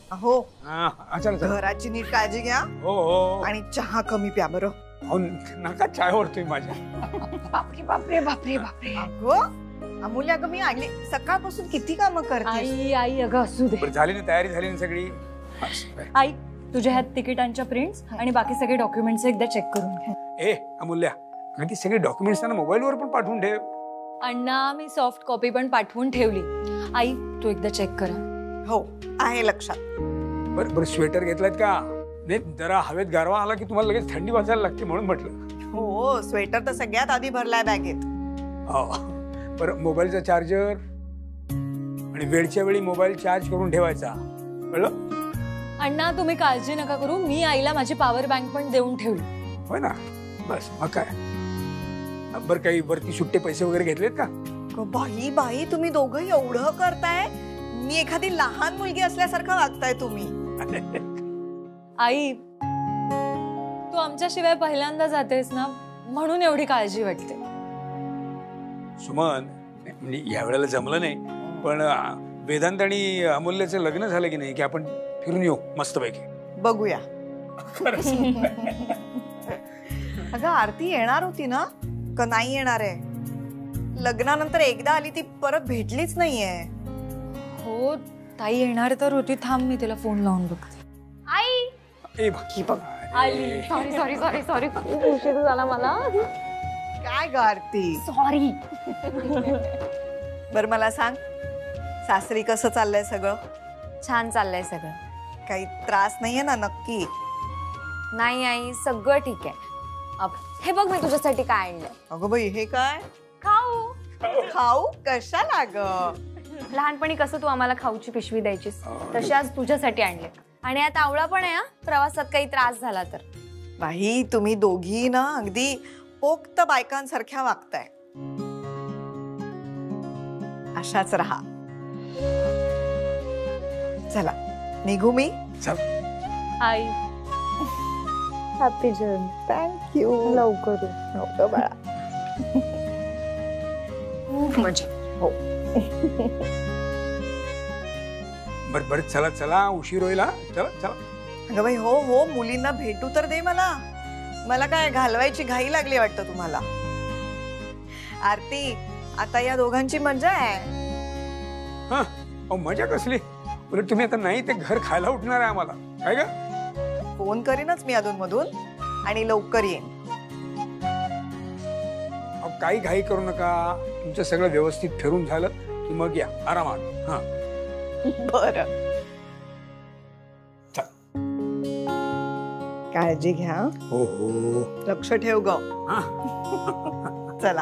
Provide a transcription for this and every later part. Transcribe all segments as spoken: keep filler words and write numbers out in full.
अहो अच्छा घराची नीट काळजी घ्या. हो हो. आणि चहा कमी प्या बरं. अहो नका चाय ओरतोय माझ्या. बापरे बापरे बापरे बापरे. अगं अमूल्य, अगं मी आणली सकाळपासून किती कामं करते. आई आई अगं असू दे. झाली ना तयारी, झाली ना सगळी. आई तुझ्या ह्यात तिकिटांच्या प्रिंट्स आणि बाकी सगळे डॉक्युमेंट्स एकदा चेक करून घे. ए अमूल्या, ती सगळी डॉक्युमेंट्स ना मोबाईलवर पण पाठवून ठेव. अण्णा मी सॉफ्ट कॉपी पण पाठवून ठेवली. आई तू एकदा चेक करा. हो आहे लक्षात. बरं बरं स्वेटर घेतलायत का? नाही जरा हवेत गारवा आला की तुम्हाला लगेच थंडी वाजायला लागते म्हणून म्हटलं. हो स्वेटर तर सगळ्यात आधी भरलाय बॅगेत. हो बरं मोबाईलचा चार्जर आणि वेळच्या वेळी मोबाईल चार्ज करून ठेवायचा, कळलं? अण्णा तुम्ही काळजी नका करू, मी आईला माझी पॉवर बँक पण देऊन ठेवली. होय ना, बस मग काय. बरं काही वरती सुट्टे पैसे वगैरे घेतलेत का? बाई बाई तुम्ही दोघं एवढं करताय, मी एखादी लहान मुलगी असल्यासारखं वागताय तुम्ही. आई तू आमच्याशिवाय पहिल्यांदा जातेस ना, म्हणून एवढी काळजी वाटते. सुमन म्हणजे या वेळेला जमलं नाही, पण वेदांत आणि अमूल्याचं लग्न झालं की नाही की आपण फिरून येऊ मस्तपैकी. बघूया. अगं आरती येणार होती ना, का नाही येणार आहे? लग्नानंतर एकदा आली ती परत भेटलीच नाहीये. हो ताई येणार तर होती, थांब मी तिला फोन लावून बघते. आई ए बाकी बघ आली. सॉरी सॉरी सॉरी सॉरी खूप उशीर झाला मला. काय ग आरती? सॉरी. बर मला सांग, सासरी कसं चाललंय सगळं? छान चाललंय सगळं. काही त्रास नाहीये ना नक्की? नाही आई सगळं ठीक आहे. हे बघ मी तुझ्यासाठी काय आणलंय. अगं बाई हे काय? खाऊ. खाऊ कशाला ग? लहानपणी कसं तू आम्हाला खाऊची पिशवी द्यायचीस, तशी आज तुझ्यासाठी आणले. आणि आता आवळा पण आहे, प्रवासात काही त्रास झाला तर. बाई तुम्ही दोघी ना अगदी पोक्त बायकांसारख्या वागताय. अशाच राहा. चला निघू मी. आई हॅपी जर्नी. थँक्यू. लवकर नव्हतं बाळा. खूप मजा. हो. बर बर चला चला, उशीर होईल. चला चला. अगं बाई हो हो, मुलींना भेटू तर दे मला. मला काय घालवायची घाई लागली वाटतं तुम्हाला? आरती आता या दोघांची मजा आहे. हा मजा कसली? उलट तुम्ही आता नाही ते घर खायला उठणार आहे आम्हाला, काय ग? फोन करीनच मी अधून मधून आणि लवकर येईन. काही घाई करू नका, तुमचं सगळं व्यवस्थित फिरून झालं की मग या आरामात. हा बरं. काळजी घ्या. हो हो लक्ष ठेव ग. चला.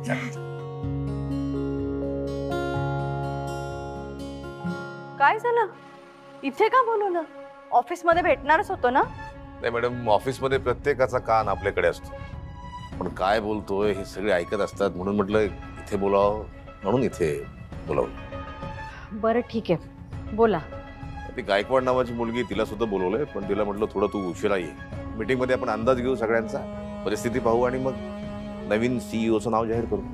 काय झालं? इथे का बोलवलं? ऑफिस मध्ये भेटणारच होतो ना? नाही मॅडम, ऑफिस मध्ये प्रत्येकाचा कान आपल्याकडे असतो, पण काय बोलतोय हे सगळे ऐकत असतात, म्हणून म्हटलं इथे बोलावं, म्हणून इथे बोलावं. बरं ठीक आहे, बोला. ती गायकवाड नावाची मुलगी, तिला सुद्धा बोलवलंय, पण तिला म्हटलं थोडं तू उशिरा ये. मीटिंग मध्ये आपण अंदाज घेऊ सगळ्यांचा, परिस्थिती पाहू आणि मग नवीन सीईओचं नाव जाहीर करू.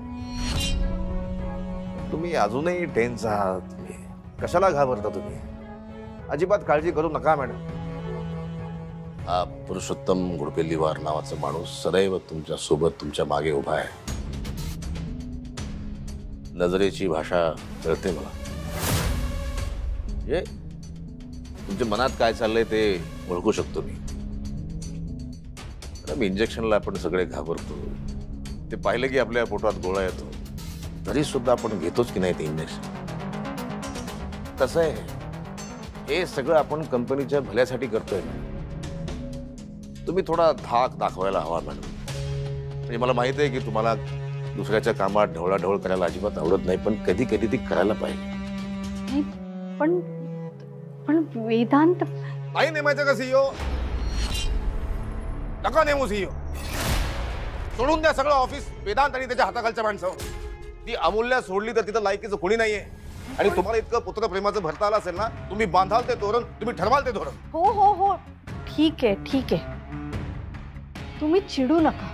तुम्ही अजूनही टेन्स आहात, कशाला घाबरता तुम्ही? अजिबात काळजी करू नका मॅडम. हा पुरुषोत्तम गुडपेल्लीवार नावाचा माणूस सदैव तुमच्या सोबत, तुमच्या मागे उभा आहे. नजरेची भाषा कळते मला, म्हणजे तुमच्या मनात काय चाललंय ते ओळखू शकतो मी. इंजेक्शनला आपण सगळे घाबरतो, ते पाहिलं की आपल्या पोटात गोळा येतो, तरी सुद्धा आपण घेतोच की नाही ते इंजेक्शन. कसं आहे, हे सगळं आपण कंपनीच्या भल्यासाठी करतोय. तुम्ही थोडा धाक दाखवायला हवा मॅडम. म्हणजे मला माहित आहे की तुम्हाला दुसऱ्याच्या कामात ढवळाढवळ करायला अजिबात आवडत नाही, पण कधी कधी ती करायला पाहिजे. पण पण वेदांत नाही नेमायचं का सीईओ? नका नेमू सीईओ. सोडून द्या सगळं ऑफिस, वेदांत आणि त्याच्या हाताखालच्या माणसं. ती अमूल्य सोडली तर तिथं लायकीचं कोणी नाहीये. आणि तुम्हाला इतकं पुत्र प्रेमाचं भरता आलं असेल ना, तुम्ही बांधाल ते धोरण, तुम्ही ठरवाल ते धोरण. हो हो हो ठीक आहे ठीक आहे, तुम्ही चिडू नका.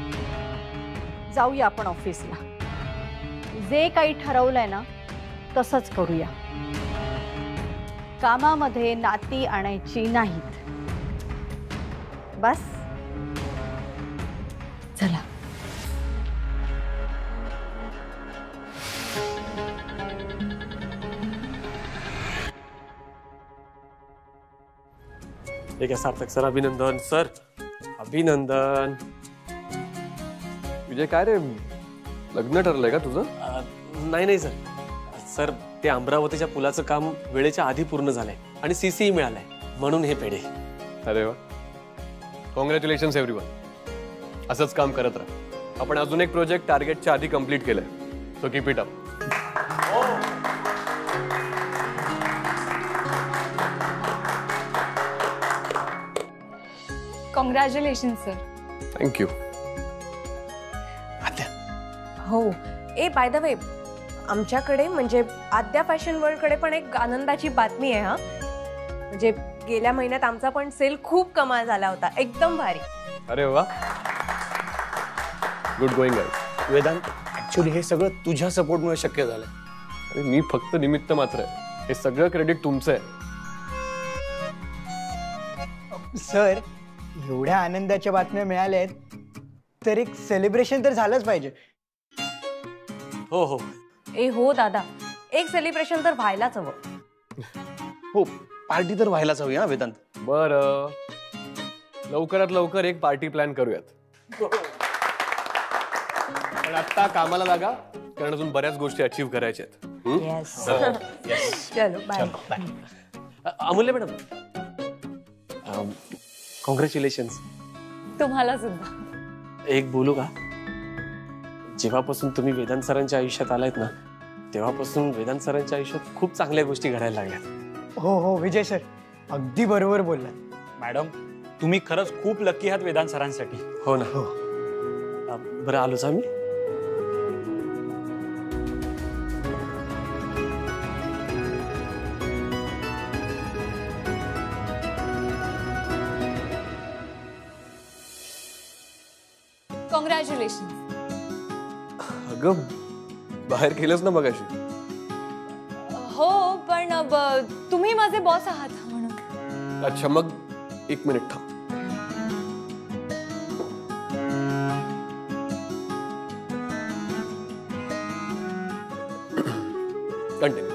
जाऊया आपण ऑफिसला. जे काही ठरवलंय ना तसंच करूया. कामामध्ये नाती आणायची नाहीत. बस चला. ठीक आहे सार्थक सर, अभिनंदन सर, अभिनंदन. विजय काय रे, लग्न ठरलंय का तुझं? नाही नाही सर, सर ते अमरावतीच्या पुलाचं काम वेळेच्या आधी पूर्ण झालंय आणि सीसी मिळालंय म्हणून हे पेढे. अरे वा, कॉंग्रॅच्युलेशन्स एव्हरीवन. असंच काम करत राहा. आपण अजून एक प्रोजेक्ट टार्गेटच्या आधी कंप्लीट केलंय, so keep it up. Congratulation sir. Thank you. हो, ए बाय द वे, आमच्याकडे म्हणजे आद्या फॅशन वर्ल्ड कडे पण एक आनंदाची बातमी आहे. हा म्हणजे गेल्या महिन्यात आमचा पण सेल खूप कमाल झाला होता, एकदम भारी. अरे वा, good going guys. Vedant, actually हे सगळं तुझ्या सपोर्टमुळे शक्य झालंय. अरे मी फक्त निमित्त मात्र आहे, हे सगळं क्रेडिट तुमचं आहे. सर, एवढ्या आनंदाच्या बातम्या मिळाल्या आहेत तर एक सेलिब्रेशन तर झालंच पाहिजे. हो हो. ए हो दादा, एक सेलिब्रेशन तर व्हायलाच हवं. हो, पार्टी तर व्हायलाच हवी हा वेदांत. बरं, लवकरात लवकर एक पार्टी प्लॅन करूयात. पण आता कामाला लागा, कारण अजून बऱ्याच गोष्टी अचीव्ह करायच्या आहेत. चलो बाय. अमूल्य मॅडम, कॉंग्रॅच्युलेशन्स. तुम्हाला सुद्धा. एक बोलू का? जेव्हापासून तुम्ही वेदांत सरांच्या आयुष्यात आलायत ना, तेव्हापासून वेदांत सरांच्या आयुष्यात खूप चांगल्या गोष्टी घडायला लागल्यात. हो हो विजय सर, अगदी बरोबर बोललात. मॅडम, तुम्ही खरंच खूप लकी आहात वेदांत सरांसाठी. हो ना. हो. बरं, आलोच आम्ही. कॉंग्रॅच्युलेशन. अगं, बाहेर केलंच ना मगाशी. हो, पण ब- तुम्ही माझे बॉस आहात म्हणून. अच्छा, मग एक मिनिट थांब. कंटिन्यू.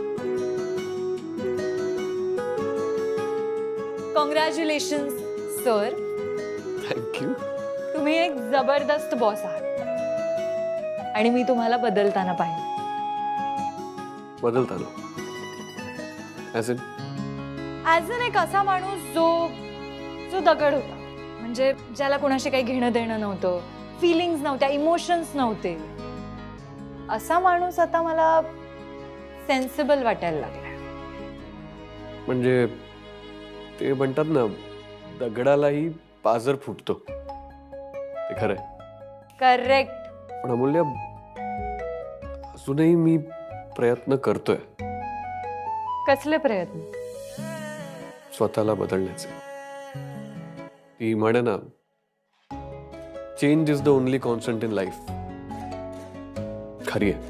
Congratulation sir. थँक्यू. तुम्ही एक जबरदस्त बॉस आहात आणि मी तुम्हाला बदलताना पाहिजे. बदलताना ॲज इन ॲज अन एक असा माणूस जो जो दगड होता, म्हणजे ज्याला कोणाशी काही घेणं देणं नव्हतं, फिलिंग्स नव्हत्या, इमोशन्स नव्हते, असा माणूस आता मला सेन्सिबल वाटायला लागला. म्हणजे ते म्हणतात ना, दगडालाही पाझर फुटतो. ते खरंय. करेक्ट. पण अमूल्य, अजूनही मी प्रयत्न करतोय. कसले प्रयत्न? स्वतःला बदलण्याचे. ती म्हणे ना, change is the only constant in life. खरी आहे.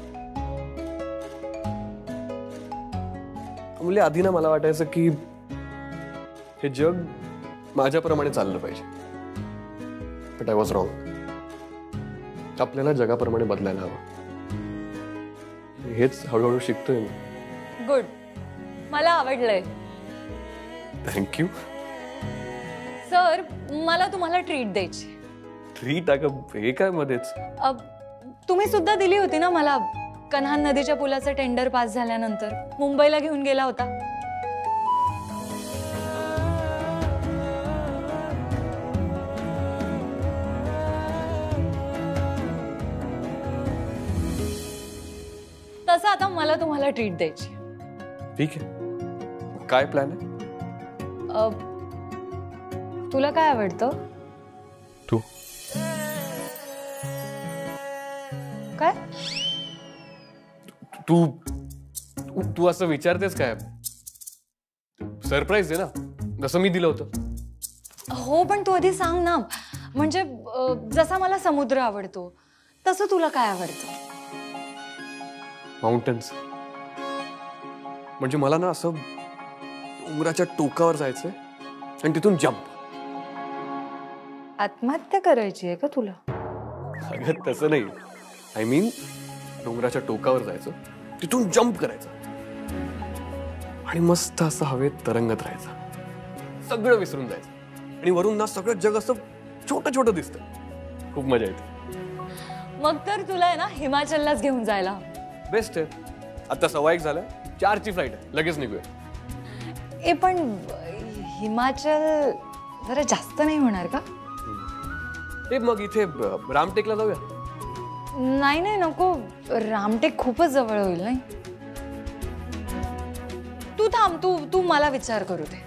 अमूल्य, आधी ना मला वाटायचं की हे जग माझ्याप्रमाणे चाललं पाहिजे, बट आय वॉज रॉंग. आपल्याला जगाप्रमाणे बदलायला हवं. हेच हळूहळू शिकतोय मी. गुड, मला आवडलंय. थँक्यू. सर, मला तुम्हाला ट्रीट द्यायची. ट्रीट? अगं, हे काय मध्येच? अब, तुम्ही सुद्धा दिली होती ना मला, कन्हान नदीच्या पुलाचं टेंडर पास झाल्यानंतर मुंबईला घेऊन गेला होता. तसं आता मला तुम्हाला ट्रीट द्यायची. ठीक आहे. काय प्लॅन आहे? अब, तुला काय आवडतं? तू. काय? तू तू तू असं विचारतेस काय? सरप्राईज आहे ना, जसं मी दिलं होतं. हो, पण तू आधी सांग ना. म्हणजे अ, जसा मला समुद्र आवडतो तसं तुला काय आवडतं? माउंटन्स. म्हणजे मला ना असं डोंगराच्या टोकावर जायचंय आणि तिथून जम्प. आत्महत्या करायची आहे का तुला? अगं तसं नाही. आय मीन डोंगराच्या टोकावर जायचं, तिथून जम्प करायचं आणि मस्त असं हवेत तरंगत राहायचं. सगळं विसरून जायचं आणि वरून ना सगळं जग असं छोटं छोटं दिसतं. खूप मजा येते. मग तर तुला आहे ना हिमाचललाच घेऊन जायला. बेस्ट आहे. आता सव्वा एक झालं, चारची फ्लाईट आहे, लगेच निघूया. ए पण हिमाचल जरा जास्त नाही होणार का? ते मग इथे रामटेकला जाऊया. नाही नाही नको, रामटेक खूपच जवळ होईल. नाही तू थांब, तू तू मला विचार करू दे.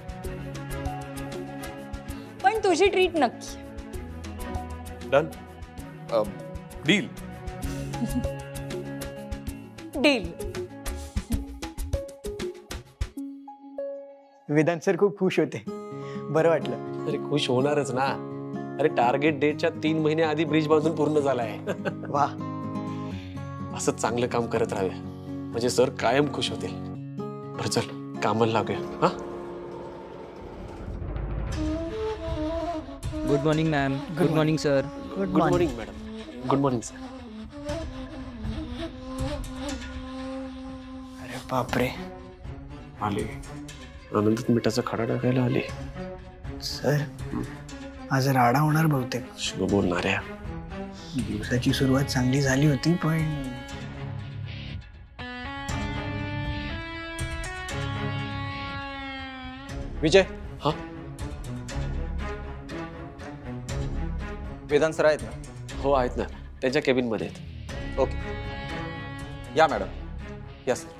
पण तुझी ट्रीट नक्की. Done. Deal. Deal. Vedant sir खूप खुश होते. बरं वाटलं. अरे खुश होणारच ना. अरे टार्गेट डेटच्या तीन महिने आधी ब्रिज बांधून पूर्ण झालाय. वा. असं चांगलं काम करत राहावे म्हणजे सर कायम खुश होतील. बरं चल कामाला लागूया. हा good morning ma'am. Good morning sir. Good morning madam. Good morning sir. अरे बापरे. आले आनंदात मिठाचा खडा टाकायला आले. सर आज राडा होणार बहुतेक. शुभ बोलणाऱ्या. दिवसाची सुरुवात चांगली झाली होती पण विजय. हा वेदांत सर आहेत ना? हो आहेत ना, त्यांच्या केबिन मध्ये आहेत. ओके या मॅडम. या सर.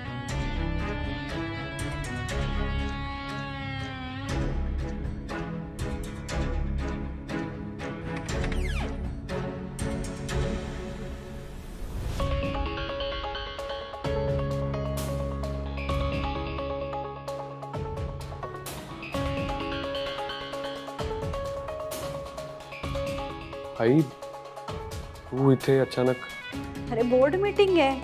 आई तू इथे अचानक? अरे बोर्ड मीटिंग आहे.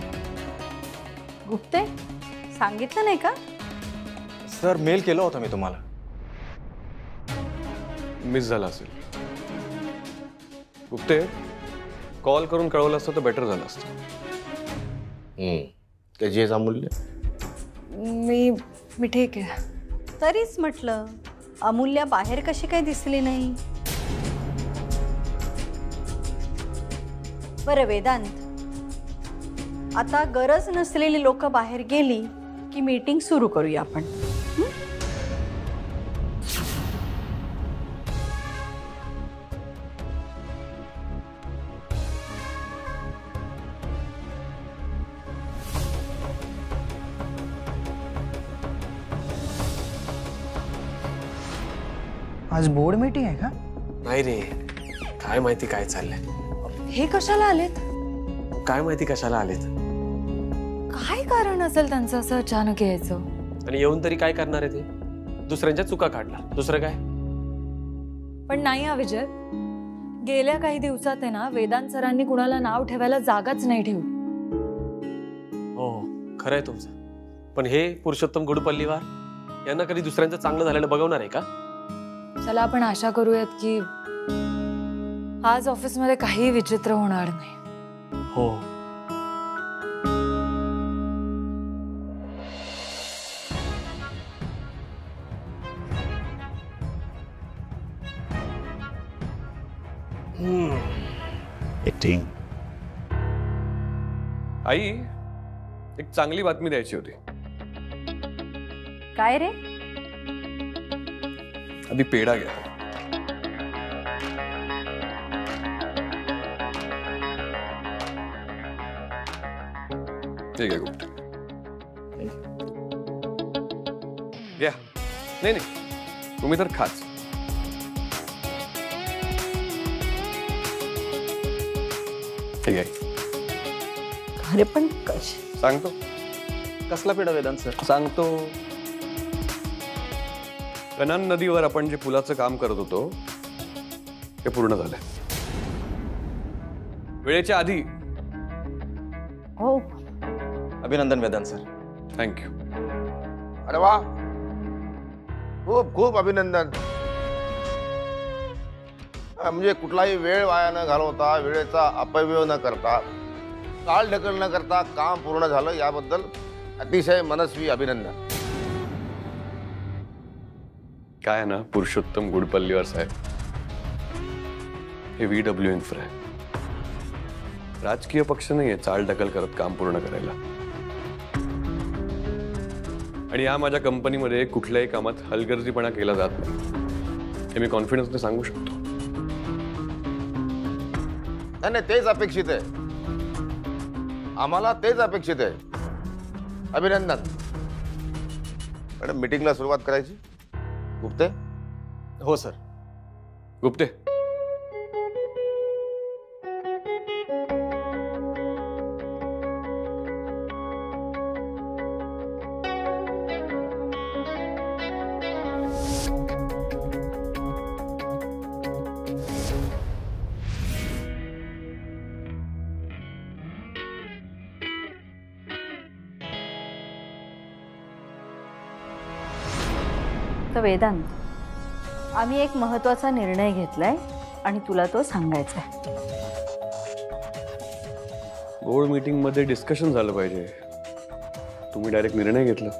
गुप्ते सांगितलं नाही का? सर मेल केला होता मी तुम्हाला. मिस झाला असेल. गुप्ते कॉल करून कळवलं असतं तर बेटर झालं असतं. हम्म त्याची हेच अमूल्य. मी मी ठीक आहे. तरीच म्हटलं अमूल्य बाहेर कशी काही दिसली नाही. बरं वेदांत, आता गरज नसलेली लोक बाहेर गेली की मीटिंग सुरू करूया आपण. आज बोर्ड मीटिंग आहे का? नाही रे, काय माहिती काय चाललंय. हे कशाला आलेत? काय माहिती कशाला आलेत. काय कारण असेल त्यांचं असं अचानक यायचं. आणि येऊन तरी काय करणार आहे ते. दुसऱ्यांच्या चुका काढणार, दुसरं काय. पण नाही हा विजय, गेल्या काही दिवसात आहे ना वेदांत सरांनी कुणाला नाव ठेवायला जागाच नाही ठेवली. हो खरंय तुमचं. पण हे पुरुषोत्तम गुडपल्लीवार यांना कधी दुसऱ्यांचं चांगलं झालेलं बघवणार आहे का? चला आपण आशा करूयात की आज ऑफिसमध्ये काही विचित्र होणार नाही. हो एक्टिंग. आई एक चांगली बातमी द्यायची होती. काय रे? आधी पेढा घ्या. ठीक आहे गुप्त घ्या. नाही नाही तुम्ही तर खाच. ठीक आहे. अरे पण कश सांगतो. कसला पेढा वेदांत सर? सांगतो. कनान नदीवर आपण जे पुलाचं काम करत होतो ते पूर्ण झालंय वेळेच्या आधी. हो अभिनंदन वेदांत सर. थँक्यू. अरे वा खूप खूप अभिनंदन. म्हणजे कुठलाही वेळ वाया न घालवता, वेळेचा अपव्यय न करता, काळ ढकल न करता काम पूर्ण झालं, याबद्दल अतिशय मनस्वी अभिनंदन. काय ना पुरुषोत्तम गुडपल्लीवर साहेब, हे व्ही डब्ल्यू इन्फ्रा आहे. राजकीय पक्ष नाहीये चाल ढकल करत काम पूर्ण करायला. आणि या माझ्या कंपनीमध्ये कुठल्याही कामात हलगर्जीपणा केला जात नाही, हे मी कॉन्फिडन्सने सांगू शकतो. नाही, तेच अपेक्षित आहे, आम्हाला तेच अपेक्षित आहे. अभिनंदन. मॅडम, मीटिंगला सुरुवात करायची. गुप्ते. हो सर. गुप्ते. तर वेदांत, आम्ही एक महत्त्वाचा निर्णय घेतलाय आणि तुला तो सांगायचा आहे. बोर्ड मीटिंग मध्ये डिस्कशन झालं पाहिजे, तुम्ही डायरेक्ट निर्णय घेतला.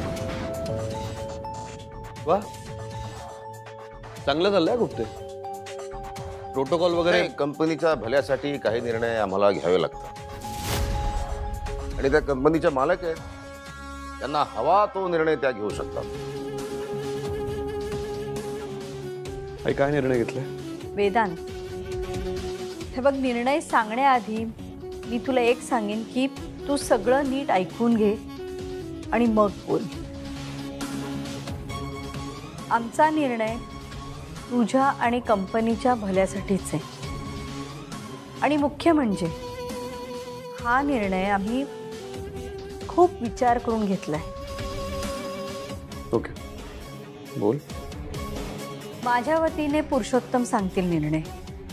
वा, चांगलं चाललंय गुप्ते. प्रोटोकॉल वगैरे. कंपनीच्या भल्यासाठी काही निर्णय आम्हाला घ्यावे लागतात आणि त्या कंपनीचे मालक आहेत, त्यांना हवा तो निर्णय त्या घेऊ शकतात. काय निर्णय घेतलाय वेदांत? हे बघ, निर्णय सांगण्याआधी मी तुला एक सांगेन की तू सगळं नीट ऐकून घे आणि मग बोल. आमचा निर्णय तुझ्या आणि कंपनीच्या भल्यासाठीच आहे. आणि मुख्य म्हणजे हा निर्णय आम्ही खूप विचार करून घेतलाय. ओके, बोल. माझ्या वतीने पुरुषोत्तम सांगतील निर्णय.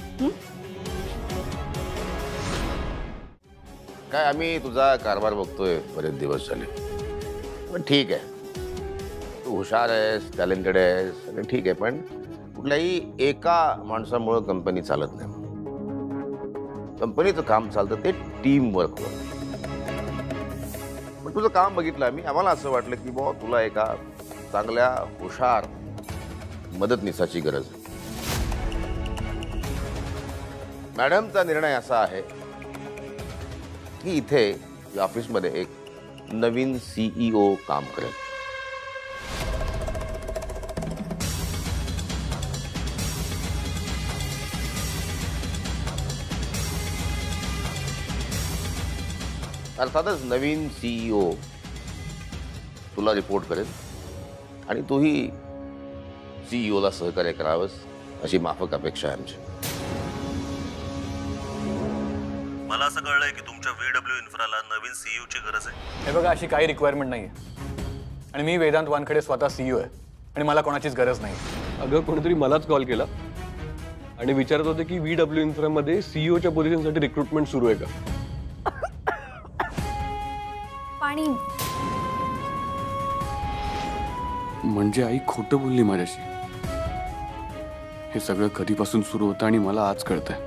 काय, आम्ही तुझा कारभार बघतोय बरेच दिवस झाले. पण ठीक आहे, तू हुशार आहेस, टॅलेंटेड आहेस, सगळं ठीक आहे. पण कुठल्याही एका माणसामुळे कंपनी चालत नाही. कंपनीचं काम चालतं ते टीम वर्कवर. पण तुझं काम बघितलं आम्ही, आम्हाला असं वाटलं की बुवा तुला एका चांगल्या हुशार मदतनीसाची गरज आहे. मॅडमचा निर्णय असा आहे की इथे या ऑफिसमध्ये एक नवीन सीईओ काम करेल. अर्थातच नवीन सीईओ तुला रिपोर्ट करेल आणि तूही सीईओला सहकार्य करावंस अशी माफक अपेक्षा आहे आमची. मला असं कळलंय की तुमच्या व्हीडब्ल्यू इन्फ्राला नवीन सीईओ ची गरज आहे. हे बघा, अशी काही रिक्वायरमेंट नाहीये आणि मी वेदांत वानखेडे स्वतः सीईओ आहे आणि मला कोणाचीच गरज नाही. अगं, कोणीतरी मलाच कॉल केला आणि विचारत होते की व्हीडब्ल्यू इन्फ्रामध्ये सीईओच्या पोझिशनसाठी रिक्रुटमेंट सुरू आहे का. पाणी. म्हणजे आई खोटं बोलली माझ्याशी. हे सगळं कधीपासून सुरू होतं आणि मला आज कळतंय.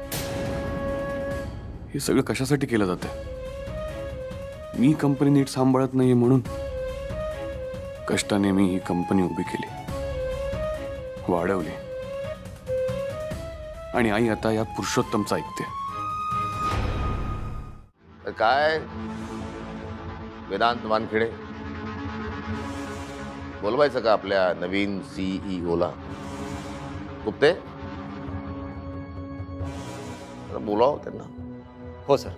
हे सगळं कशासाठी केलं जातंय? मी कंपनी नीट सांभाळत नाहीये म्हणून. कष्टाने मी ही कंपनी उभी केली, वाढवली आणि आई आता या पुरुषोत्तमचं ऐकते. काय वेदांत वानखेडे बोलवायचं का आपल्या नवीन सीईओला? गुप्ते, बोलाव त्यांना. हो सर.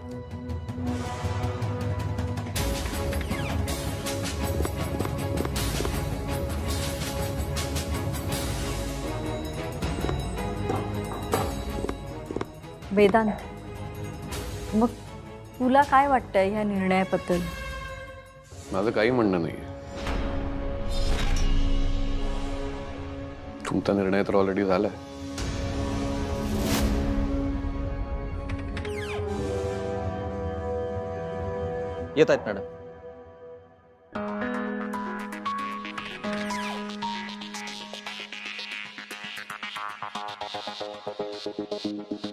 वेदांत, मग तुला काय वाटतंय ह्या निर्णयाबद्दल? माझं काही म्हणणं नाही. तुमचा निर्णय तर ऑलरेडी झालाय. येत आहेत मॅडम. आहे.